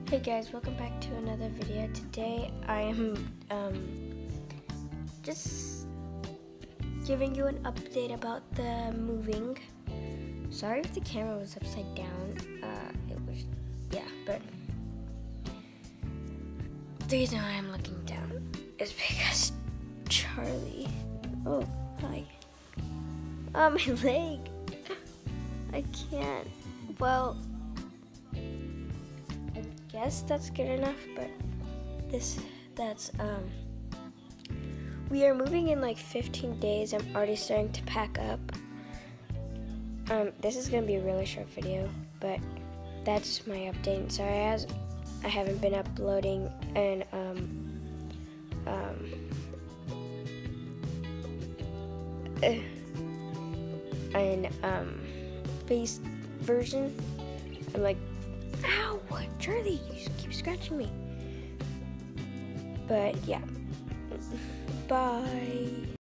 Hey guys, welcome back to another video. Today I am just giving you an update about the moving. Sorry if the camera was upside down. But the reason why I'm looking down is because Charlie. Oh, hi. Oh, my leg. I can't. Well, I guess that's good enough, but we are moving in like 15 days. I'm already starting to pack up. This is gonna be a really short video, but that's my update. Sorry, I haven't been uploading an face version. I'm like, ow, Charlie, you keep scratching me. But yeah, bye.